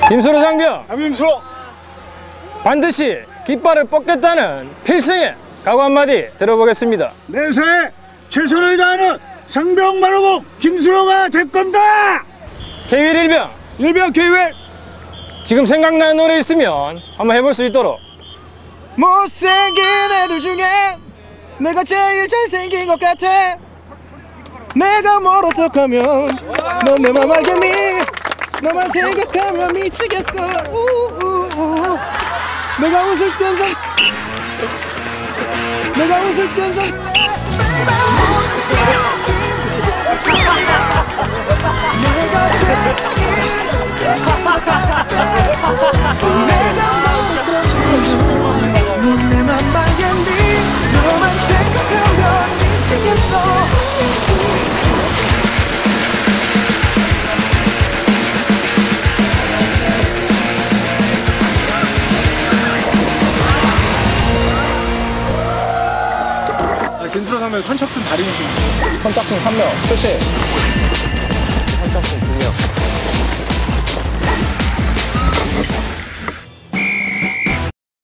김수로 장병, 김수로 반드시 깃발을 뽑겠다는 필승의 각오 한마디 들어보겠습니다. 내사에 최선을 다하는 상병마루공 김수로가 될 겁니다. K-윌 일병, 일병 K-윌. 지금 생각나는 노래 있으면 한번 해볼 수 있도록. 못생긴 애들 중에 내가 제일 잘생긴 것 같아. 내가 뭘 어떡하면 넌 내 맘 알겠니? 너만 생각하면 미치겠어. 우우우. 내가 웃을 땐 좀 내가 웃을 땐 좀 내가 제일 잘생긴 것 같아. 내가 넌 내 맘 알겠니? 너만 생각하면 미치겠어. 김수로 하면 선착순 달인이시죠? 선착순 3명, 출시. 선착순 2명.